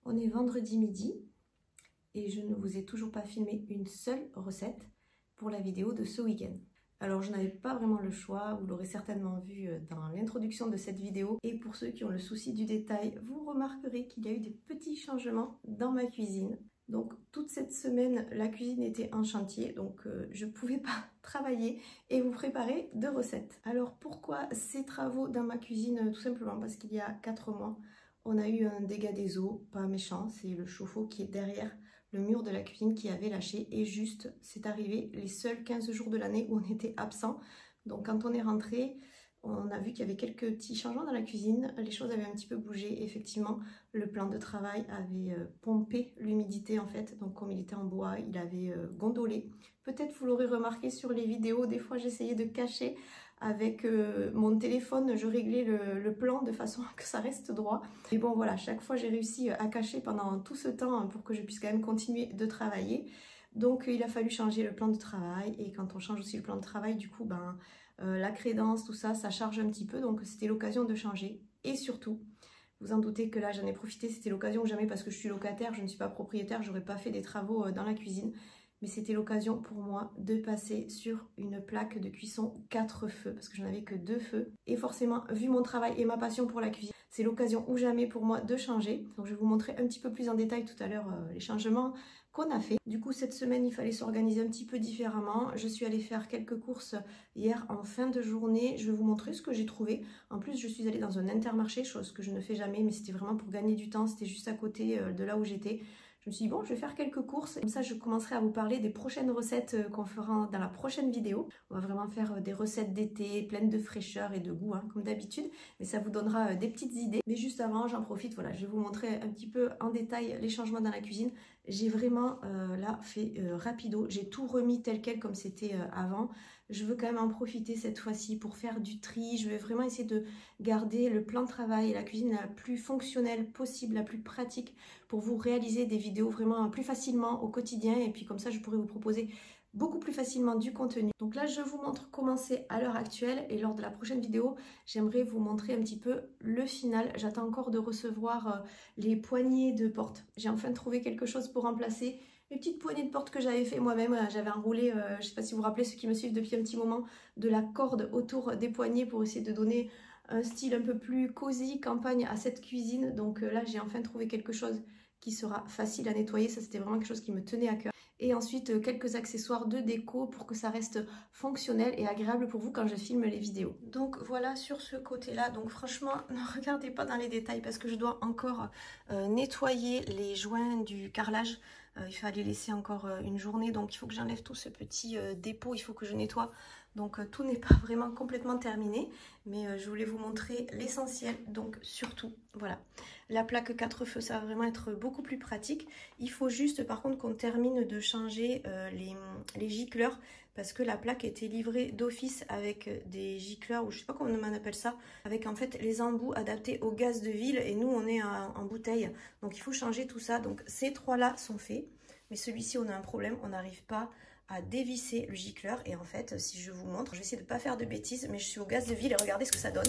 On est vendredi midi et je ne vous ai toujours pas filmé une seule recette pour la vidéo de ce week-end. Alors je n'avais pas vraiment le choix, vous l'aurez certainement vu dans l'introduction de cette vidéo. Et pour ceux qui ont le souci du détail, vous remarquerez qu'il y a eu des petits changements dans ma cuisine. Donc toute cette semaine, la cuisine était en chantier, donc je ne pouvais pas travailler et vous préparer de recettes. Alors pourquoi ces travaux dans ma cuisine? Tout simplement parce qu'il y a 4 mois, on a eu un dégât des eaux, pas méchant, c'est le chauffe-eau qui est derrière le mur de la cuisine qui avait lâché et juste c'est arrivé les seuls 15 jours de l'année où on était absent. Donc quand on est rentré, on a vu qu'il y avait quelques petits changements dans la cuisine, les choses avaient un petit peu bougé. Effectivement, le plan de travail avait pompé l'humidité en fait, donc comme il était en bois, il avait gondolé. Peut-être vous l'aurez remarqué sur les vidéos, des fois j'essayais de cacher avec mon téléphone, je réglais le plan de façon à que ça reste droit. Et bon voilà, chaque fois j'ai réussi à cacher pendant tout ce temps pour que je puisse quand même continuer de travailler. Donc il a fallu changer le plan de travail et quand on change aussi le plan de travail, du coup la crédence, tout ça, ça charge un petit peu. Donc c'était l'occasion de changer et surtout, vous en doutez que là j'en ai profité, c'était l'occasion jamais parce que je suis locataire, je ne suis pas propriétaire, j'aurais pas fait des travaux dans la cuisine. Mais c'était l'occasion pour moi de passer sur une plaque de cuisson 4 feux parce que je n'avais que 2 feux. Et forcément, vu mon travail et ma passion pour la cuisine, c'est l'occasion ou jamais pour moi de changer. Donc je vais vous montrer un petit peu plus en détail tout à l'heure les changements qu'on a fait. Du coup, cette semaine, il fallait s'organiser un petit peu différemment. Je suis allée faire quelques courses hier en fin de journée. Je vais vous montrer ce que j'ai trouvé. En plus, je suis allée dans un Intermarché, chose que je ne fais jamais, mais c'était vraiment pour gagner du temps. C'était juste à côté de là où j'étais. Je me suis dit bon, je vais faire quelques courses, comme ça je commencerai à vous parler des prochaines recettes qu'on fera dans la prochaine vidéo. On va vraiment faire des recettes d'été, pleines de fraîcheur et de goût, hein, comme d'habitude, mais ça vous donnera des petites idées. Mais juste avant, j'en profite, voilà, je vais vous montrer un petit peu en détail les changements dans la cuisine. J'ai vraiment là fait rapido, j'ai tout remis tel quel comme c'était avant. Je veux quand même en profiter cette fois-ci pour faire du tri. Je vais vraiment essayer de garder le plan de travail et la cuisine la plus fonctionnelle possible, la plus pratique pour vous réaliser des vidéos vraiment plus facilement au quotidien. Et puis comme ça, je pourrais vous proposer beaucoup plus facilement du contenu. Donc là, je vous montre comment c'est à l'heure actuelle et lors de la prochaine vidéo, j'aimerais vous montrer un petit peu le final. J'attends encore de recevoir les poignées de porte. J'ai enfin trouvé quelque chose pour remplacer les petites poignées de porte que j'avais fait moi-même. J'avais enroulé, je ne sais pas si vous vous rappelez, ceux qui me suivent depuis un petit moment, de la corde autour des poignées pour essayer de donner un style un peu plus cosy, campagne à cette cuisine. Donc là, j'ai enfin trouvé quelque chose qui sera facile à nettoyer. Ça, c'était vraiment quelque chose qui me tenait à cœur. Et ensuite, quelques accessoires de déco pour que ça reste fonctionnel et agréable pour vous quand je filme les vidéos. Donc voilà sur ce côté-là. Donc franchement, ne regardez pas dans les détails parce que je dois encore nettoyer les joints du carrelage. Il fallait laisser encore une journée, donc il faut que j'enlève tout ce petit dépôt, il faut que je nettoie. Donc tout n'est pas vraiment complètement terminé, mais je voulais vous montrer l'essentiel. Donc surtout, voilà, la plaque 4 feux, ça va vraiment être beaucoup plus pratique. Il faut juste par contre qu'on termine de changer les gicleurs, parce que la plaque était livrée d'office avec des gicleurs, ou je sais pas comment on appelle ça, avec en fait les embouts adaptés au gaz de ville, et nous on est en bouteille, donc il faut changer tout ça. Donc ces 3 là sont faits, mais celui-ci on a un problème, on n'arrive pas à dévisser le gicleur. Et en fait, si je vous montre, je vais essayer de ne pas faire de bêtises, mais je suis au gaz de ville et regardez ce que ça donne.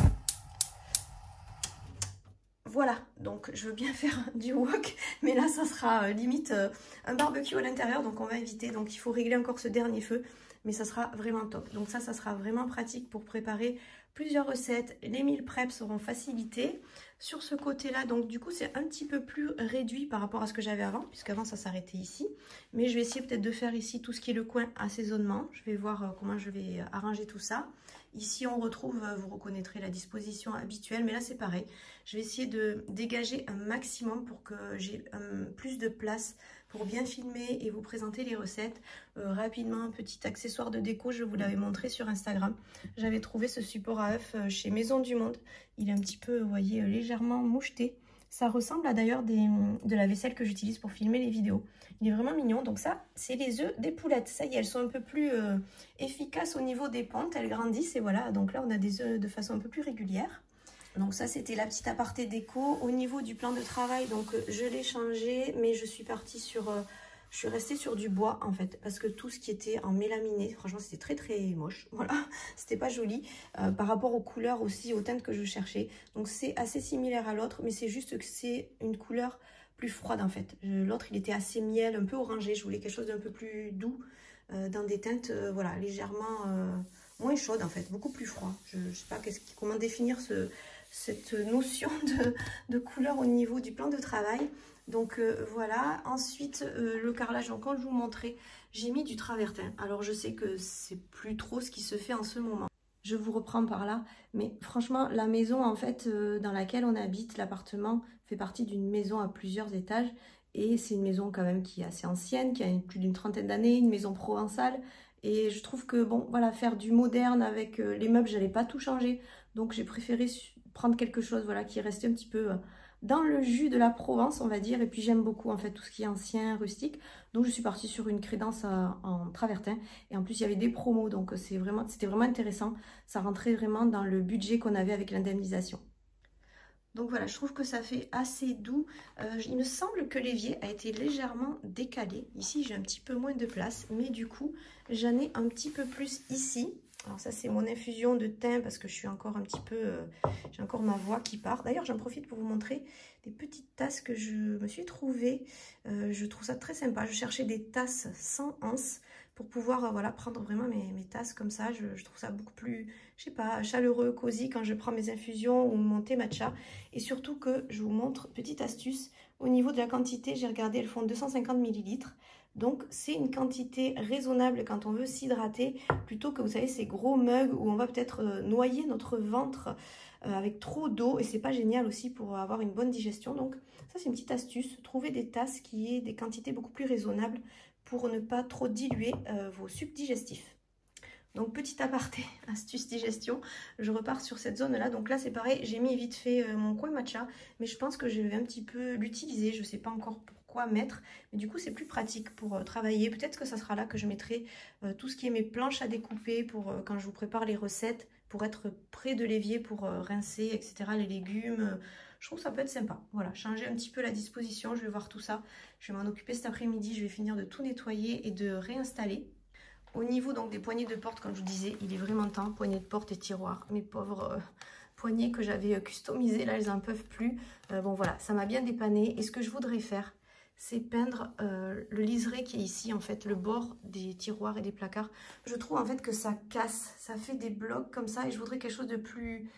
Voilà, donc je veux bien faire du wok, mais là ça sera limite un barbecue à l'intérieur, donc on va éviter. Donc il faut régler encore ce dernier feu, mais ça sera vraiment top. Donc ça sera vraiment pratique pour préparer plusieurs recettes. Les meal prep seront facilités. Sur ce côté-là, donc du coup c'est un petit peu plus réduit par rapport à ce que j'avais avant, puisqu'avant ça s'arrêtait ici. Mais je vais essayer peut-être de faire ici tout ce qui est le coin assaisonnement. Je vais voir comment je vais arranger tout ça. Ici on retrouve, vous reconnaîtrez la disposition habituelle, mais là c'est pareil. Je vais essayer de dégager un maximum pour que j'ai plus de place pour bien filmer et vous présenter les recettes. Rapidement, un petit accessoire de déco, je vous l'avais montré sur Instagram. J'avais trouvé ce support à œufs chez Maison du Monde. Il est un petit peu, vous voyez, légèrement moucheté. Ça ressemble à d'ailleurs de la vaisselle que j'utilise pour filmer les vidéos. Il est vraiment mignon. Donc ça, c'est les œufs des poulettes. Ça y est, elles sont un peu plus efficaces au niveau des pontes. Elles grandissent et voilà. Donc là, on a des œufs de façon un peu plus régulière. Donc ça, c'était la petite aparté déco. Au niveau du plan de travail, donc je l'ai changé, mais je suis partie sur Je suis restée sur du bois en fait, parce que tout ce qui était en mélaminé, franchement c'était très très moche, voilà, c'était pas joli, par rapport aux couleurs aussi, aux teintes que je cherchais. Donc c'est assez similaire à l'autre, mais c'est juste que c'est une couleur plus froide en fait. L'autre il était assez miel, un peu orangé, je voulais quelque chose d'un peu plus doux, dans des teintes voilà, légèrement moins chaudes en fait, beaucoup plus froid. Je sais pas comment définir cette notion de couleur au niveau du plan de travail. Donc voilà, ensuite le carrelage, donc quand je vous montrais, j'ai mis du travertin. Alors je sais que c'est plus trop ce qui se fait en ce moment. Je vous reprends par là, mais franchement la maison en fait dans laquelle on habite, l'appartement fait partie d'une maison à plusieurs étages. Et c'est une maison quand même qui est assez ancienne, qui a plus d'une trentaine d'années, une maison provençale. Et je trouve que bon voilà, faire du moderne avec les meubles, j'allais pas tout changer. Donc j'ai préféré prendre quelque chose voilà, qui est resté un petit peu dans le jus de la Provence, on va dire. Et puis j'aime beaucoup en fait tout ce qui est ancien, rustique. Donc je suis partie sur une crédence en travertin. Et en plus il y avait des promos, donc c'était vraiment intéressant. Ça rentrait vraiment dans le budget qu'on avait avec l'indemnisation. Donc voilà, je trouve que ça fait assez doux. Il me semble que l'évier a été légèrement décalé. Ici, j'ai un petit peu moins de place, mais du coup, j'en ai un petit peu plus ici. Alors ça, c'est mon infusion de thym parce que je suis encore un petit peu... j'ai encore ma voix qui part. D'ailleurs, j'en profite pour vous montrer des petites tasses que je me suis trouvées. Je trouve ça très sympa. Je cherchais des tasses sans anse pour pouvoir voilà, prendre vraiment mes tasses comme ça. Je trouve ça beaucoup plus, je sais pas, chaleureux, cosy quand je prends mes infusions ou mon thé matcha. Et surtout que je vous montre, petite astuce, au niveau de la quantité, j'ai regardé, elles font 250 ml. Donc c'est une quantité raisonnable quand on veut s'hydrater, plutôt que vous savez ces gros mugs où on va peut-être noyer notre ventre avec trop d'eau, et c'est pas génial aussi pour avoir une bonne digestion. Donc ça c'est une petite astuce, trouver des tasses qui aient des quantités beaucoup plus raisonnables pour ne pas trop diluer vos sucs digestifs. Donc petit aparté, astuce digestion, je repars sur cette zone là. Donc là c'est pareil, j'ai mis vite fait mon coin matcha, mais je pense que je vais un petit peu l'utiliser, je ne sais pas encore pourquoi mettre, mais du coup c'est plus pratique pour travailler. Peut-être que ça sera là que je mettrai tout ce qui est mes planches à découper pour quand je vous prépare les recettes, pour être près de l'évier, pour rincer, etc. les légumes. Je trouve que ça peut être sympa. Voilà, changer un petit peu la disposition, je vais voir tout ça. Je vais m'en occuper cet après-midi, je vais finir de tout nettoyer et de réinstaller. Au niveau donc des poignées de porte, comme je vous disais, il est vraiment temps, poignées de porte et tiroirs. Mes pauvres poignées que j'avais customisées, là, elles n'en peuvent plus. Bon voilà, ça m'a bien dépanné. Et ce que je voudrais faire, c'est peindre le liseré qui est ici, en fait, le bord des tiroirs et des placards. Je trouve en fait que ça casse, ça fait des blocs comme ça, et je voudrais quelque chose de plus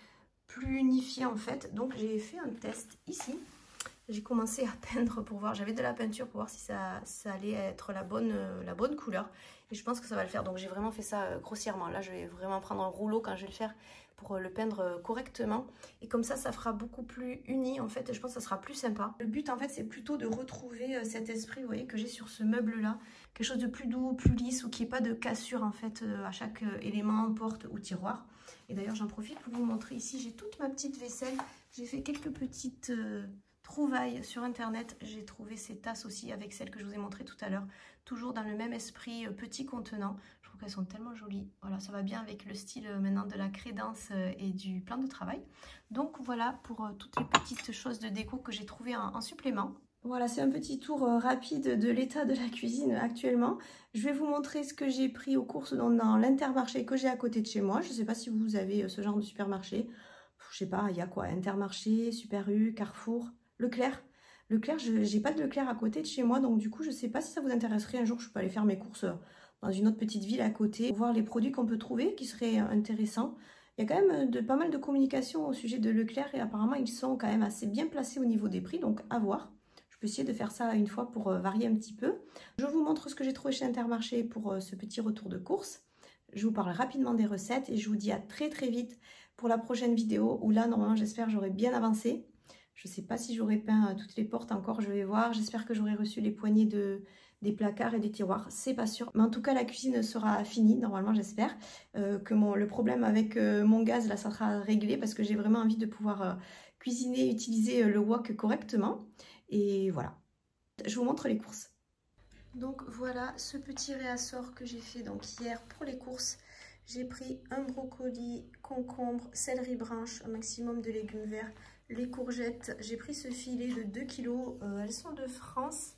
unifié en fait. Donc j'ai fait un test ici. J'ai commencé à peindre pour voir, j'avais de la peinture pour voir si ça allait être la bonne couleur. Et je pense que ça va le faire. Donc j'ai vraiment fait ça grossièrement. Là je vais vraiment prendre un rouleau quand je vais le faire pour le peindre correctement. Et comme ça fera beaucoup plus uni en fait. Et je pense que ça sera plus sympa. Le but en fait c'est plutôt de retrouver cet esprit, vous voyez, que j'ai sur ce meuble là. Quelque chose de plus doux, plus lisse, ou qui n'y ait pas de cassure en fait à chaque élément, porte ou tiroir. Et d'ailleurs j'en profite pour vous montrer ici, j'ai toute ma petite vaisselle. J'ai fait quelques petites... trouvailles sur internet, j'ai trouvé ces tasses aussi avec celles que je vous ai montrées tout à l'heure, toujours dans le même esprit petit contenant. Je trouve qu'elles sont tellement jolies. Voilà, ça va bien avec le style maintenant de la crédence et du plan de travail. Donc voilà pour toutes les petites choses de déco que j'ai trouvées en supplément. Voilà, c'est un petit tour rapide de l'état de la cuisine actuellement. Je vais vous montrer ce que j'ai pris aux courses dans l'Intermarché que j'ai à côté de chez moi. Je ne sais pas si vous avez ce genre de supermarché. Je sais pas, il y a quoi? Intermarché, Super U, Carrefour, Leclerc. Leclerc, je n'ai pas de Leclerc à côté de chez moi, donc du coup, je ne sais pas si ça vous intéresserait. Un jour, je peux aller faire mes courses dans une autre petite ville à côté, voir les produits qu'on peut trouver qui seraient intéressants. Il y a quand même pas mal de communication au sujet de Leclerc et apparemment, ils sont quand même assez bien placés au niveau des prix, donc à voir. Je peux essayer de faire ça une fois pour varier un petit peu. Je vous montre ce que j'ai trouvé chez Intermarché pour ce petit retour de course. Je vous parle rapidement des recettes et je vous dis à très très vite pour la prochaine vidéo où là, normalement, j'espère j'aurai bien avancé. Je ne sais pas si j'aurai peint toutes les portes encore, je vais voir. J'espère que j'aurai reçu les poignées des placards et des tiroirs, c'est pas sûr. Mais en tout cas, la cuisine sera finie, normalement, j'espère. Que le problème avec mon gaz, là, ça sera réglé parce que j'ai vraiment envie de pouvoir cuisiner et utiliser le wok correctement. Et voilà, je vous montre les courses. Donc voilà ce petit réassort que j'ai fait donc hier pour les courses. J'ai pris un brocoli, concombre, céleri branche, un maximum de légumes verts, les courgettes. J'ai pris ce filet de 2 kg, elles sont de France.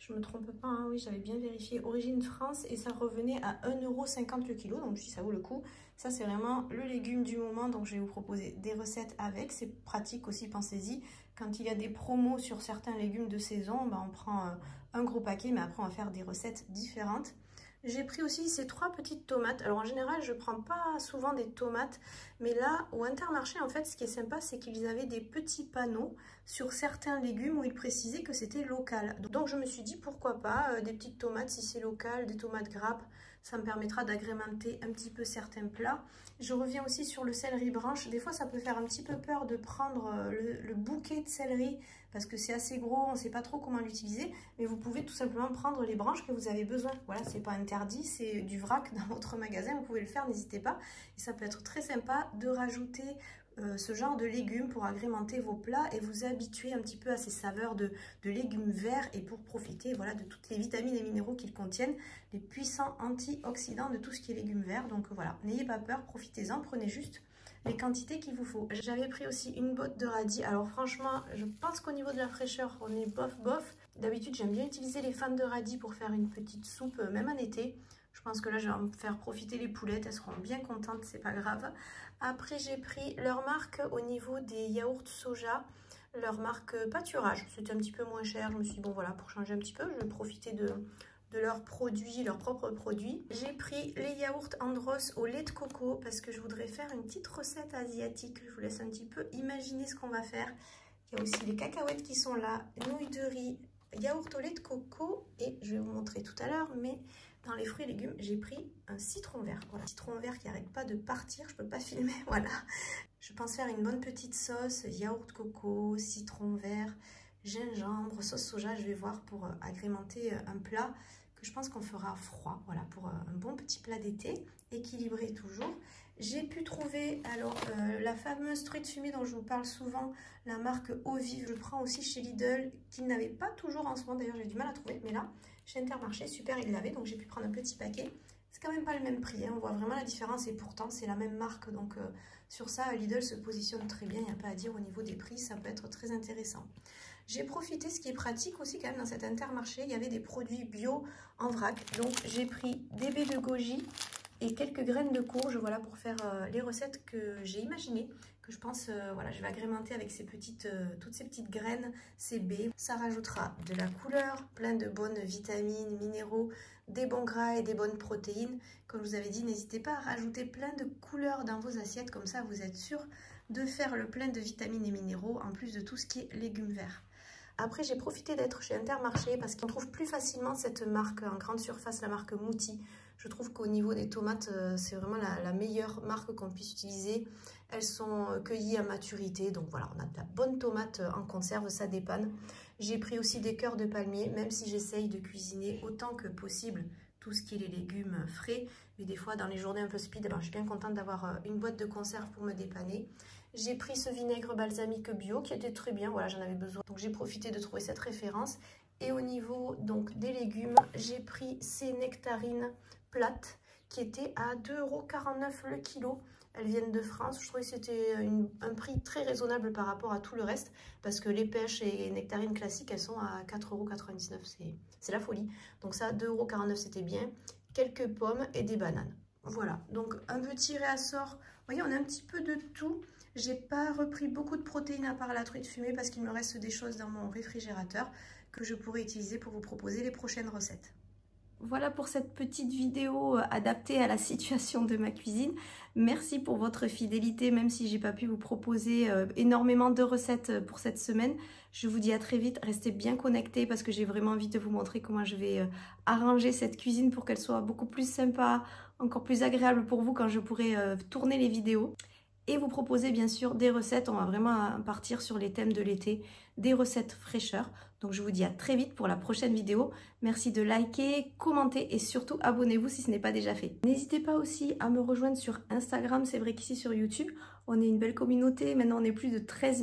Je me trompe pas, hein, oui, j'avais bien vérifié. Origine France et ça revenait à 1,50 € le kilo. Donc si ça vaut le coup, ça c'est vraiment le légume du moment. Donc je vais vous proposer des recettes avec. C'est pratique aussi, pensez-y. Quand il y a des promos sur certains légumes de saison, ben, on prend un gros paquet, mais après on va faire des recettes différentes. J'ai pris aussi ces 3 petites tomates. Alors en général, je prends pas souvent des tomates, mais là, au Intermarché, en fait, ce qui est sympa, c'est qu'ils avaient des petits panneaux sur certains légumes où ils précisaient que c'était local. Donc je me suis dit, pourquoi pas, des petites tomates si c'est local, des tomates grappes, ça me permettra d'agrémenter un petit peu certains plats. Je reviens aussi sur le céleri branche. Des fois, ça peut faire un petit peu peur de prendre le bouquet de céleri parce que c'est assez gros, on ne sait pas trop comment l'utiliser, mais vous pouvez tout simplement prendre les branches que vous avez besoin. Voilà, c'est pas interdit, c'est du vrac dans votre magasin, vous pouvez le faire, n'hésitez pas. Et ça peut être très sympa de rajouter ce genre de légumes pour agrémenter vos plats et vous habituer un petit peu à ces saveurs de légumes verts et pour profiter voilà, de toutes les vitamines et minéraux qu'ils contiennent, les puissants antioxydants de tout ce qui est légumes verts. Donc voilà, n'ayez pas peur, profitez-en, prenez juste les quantités qu'il vous faut. J'avais pris aussi une botte de radis. Alors franchement, je pense qu'au niveau de la fraîcheur, on est bof bof. D'habitude, j'aime bien utiliser les fans de radis pour faire une petite soupe, même en été. Je pense que là, je vais en faire profiter les poulettes. Elles seront bien contentes, c'est pas grave. Après, j'ai pris leur marque au niveau des yaourts soja. Leur marque pâturage. C'était un petit peu moins cher. Je me suis dit, bon voilà, pour changer un petit peu, je vais profiter de leurs produits, leurs propres produits. J'ai pris les yaourts Andros au lait de coco parce que je voudrais faire une petite recette asiatique. Je vous laisse un petit peu imaginer ce qu'on va faire. Il y a aussi les cacahuètes qui sont là, nouilles de riz, yaourt au lait de coco et je vais vous montrer tout à l'heure, mais dans les fruits et légumes, j'ai pris un citron vert. Voilà, citron vert qui n'arrête pas de partir, je peux pas filmer, voilà. Je pense faire une bonne petite sauce, yaourt coco, citron vert, gingembre, sauce soja, je vais voir pour agrémenter un plat que je pense qu'on fera froid, voilà, pour un bon petit plat d'été, équilibré toujours. J'ai pu trouver alors la fameuse truite fumée dont je vous parle souvent, la marque Eau Vive. Je prends aussi chez Lidl, qu'ils n'avaient pas toujours en ce moment, d'ailleurs j'ai du mal à trouver, mais là, chez Intermarché, super, ils l'avaient, donc j'ai pu prendre un petit paquet. C'est quand même pas le même prix, hein, on voit vraiment la différence et pourtant c'est la même marque, donc sur ça, Lidl se positionne très bien, il n'y a pas à dire au niveau des prix, ça peut être très intéressant. J'ai profité, ce qui est pratique aussi quand même dans cet Intermarché, il y avait des produits bio en vrac, donc j'ai pris des baies de goji et quelques graines de courge, voilà, pour faire les recettes que j'ai imaginées, que je pense, voilà, je vais agrémenter avec ces petites, toutes ces petites graines, ces baies. Ça rajoutera de la couleur, plein de bonnes vitamines, minéraux, des bons gras et des bonnes protéines. Comme je vous avais dit, n'hésitez pas à rajouter plein de couleurs dans vos assiettes, comme ça vous êtes sûr de faire le plein de vitamines et minéraux, en plus de tout ce qui est légumes verts. Après, j'ai profité d'être chez Intermarché parce qu'on trouve plus facilement cette marque en grande surface, la marque Mouti. Je trouve qu'au niveau des tomates, c'est vraiment la meilleure marque qu'on puisse utiliser. Elles sont cueillies à maturité, donc voilà, on a de la bonne tomate en conserve, ça dépanne. J'ai pris aussi des cœurs de palmier, même si j'essaye de cuisiner autant que possible tout ce qui est les légumes frais. Mais des fois, dans les journées un peu speed, je suis bien contente d'avoir une boîte de conserve pour me dépanner. J'ai pris ce vinaigre balsamique bio qui était très bien, voilà, j'en avais besoin. Donc j'ai profité de trouver cette référence. Et au niveau donc des légumes, j'ai pris ces nectarines plates qui étaient à 2,49 € le kilo. Elles viennent de France. Je trouvais que c'était un prix très raisonnable par rapport à tout le reste parce que les pêches et nectarines classiques, elles sont à 4,99 €. C'est la folie. Donc ça, 2,49 € c'était bien. Quelques pommes et des bananes. Voilà, donc un petit réassort. Vous voyez, on a un petit peu de tout. J'ai pas repris beaucoup de protéines à part la truite fumée parce qu'il me reste des choses dans mon réfrigérateur que je pourrais utiliser pour vous proposer les prochaines recettes. Voilà pour cette petite vidéo adaptée à la situation de ma cuisine. Merci pour votre fidélité, même si j'ai pas pu vous proposer énormément de recettes pour cette semaine. Je vous dis à très vite, restez bien connectés parce que j'ai vraiment envie de vous montrer comment je vais arranger cette cuisine pour qu'elle soit beaucoup plus sympa, encore plus agréable pour vous quand je pourrai tourner les vidéos. Et vous proposer bien sûr des recettes, on va vraiment partir sur les thèmes de l'été, des recettes fraîcheur. Donc je vous dis à très vite pour la prochaine vidéo. Merci de liker, commenter et surtout abonnez-vous si ce n'est pas déjà fait. N'hésitez pas aussi à me rejoindre sur Instagram, c'est vrai qu'ici sur YouTube, on est une belle communauté, maintenant on est plus de 13 000.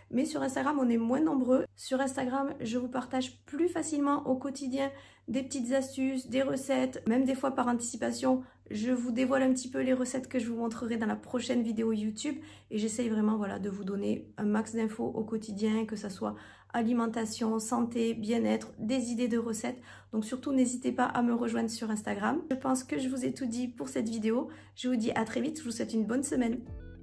mais sur Instagram on est moins nombreux. Sur Instagram je vous partage plus facilement au quotidien des petites astuces, des recettes, même des fois par anticipation je vous dévoile un petit peu les recettes que je vous montrerai dans la prochaine vidéo YouTube et j'essaye vraiment voilà, de vous donner un max d'infos au quotidien, que ça soit alimentation, santé, bien-être, des idées de recettes. Donc surtout n'hésitez pas à me rejoindre sur Instagram. Je pense que je vous ai tout dit pour cette vidéo. Je vous dis à très vite, je vous souhaite une bonne semaine.